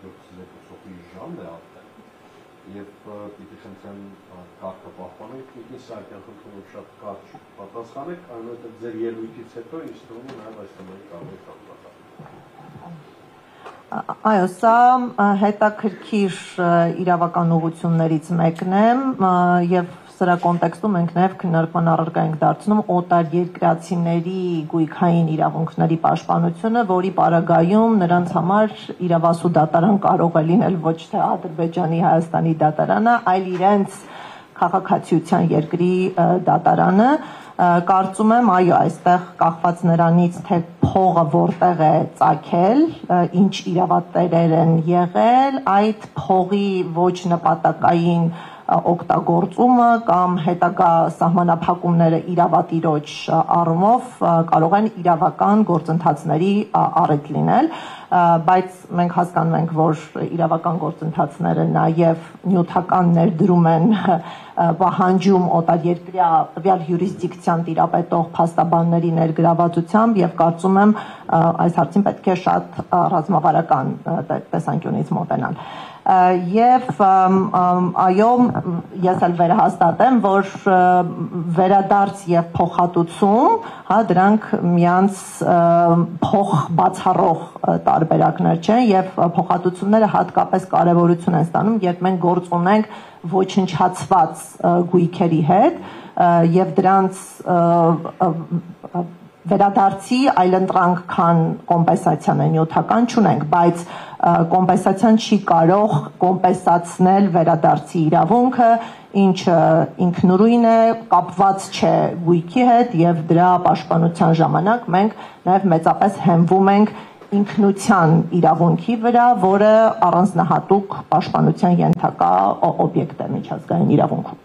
զեկուցողի ժամն է արդեն, եւ պիտի խնդրեմ կարգը պահպանենք, Տիկին Սահակյան, խնդրում եմ շատ կարճ պատասխանեք, այնուհետեւ ձեր ելույթից հետո ինձ թվում է նաեւ այս թեմայի կարող եք անդրադառնալ։ Այո, սա հետաքրքիր իրավական ուղղություններից մեկն է եւ սրա կոնտեքստում մենք նաև քննարկման առարկա ենք դարձնում օտարերկրացիների գույքային իրավունքների պաշտպանությունը, որի պարագայում նրանց համար իրավասու դատարան կարող է լինել ոչ թե Ադրբեջանի, Հայաստանի դատարանը, այլ իրենց քաղաքացիության երկրի դատարանը։ Կարծում եմ, այո, այստեղ կախված նրանից, թե փողը որտեղ է ծագել, ինչ իրավատերեր են եղել, այդ փողի ոչ նպատակային օգտագործումը կամ հետագա սահմանափակումները իրավատիրոջ առումով կարող են իրավական գործընթացների առիթ լինել, բայց մենք հասկանում ենք, որ իրավական գործընթացները նաև նյութական ներդրում են պահանջում օտարերկրյա տվյալ յուրիսդիկցիան տիրապետող փաստաբանների ներգրավվածությամբ եւ կարծում եմ այս հարցին պետք է շատ ռազմավարական տեսանկյունից մոտենալ։ Եվ այո, ես էլ վերահաստատեմ, որ վերադարձ եւ փոխհատուցում, դրանք միանց փոխբացառող տարբերակներ չեն եւ փոխհատուցումները հատկապես կարեւորություն են ստանում, երբ մենք գործ ունենք ոչնչացված գույքերի հետ եւ դրանց վերադարձի այլընտրանք, քան կոմպենսացիան է նյութական չունենք, բայց կոմպենսացիան չի կարող կոմպենսացնել վերադարձի իրավունքը, ինչը ինքնուրույն է, կապված չէ գույքի հետ եւ դրա պաշտպանության ժամանակ մենք նաեւ մեծապես հենվում ենք ինքնության իրավունքի վրա, որը առանձնահատուկ պաշտպանության ենթակա օբյեկտ է միջազգային իրավունքում։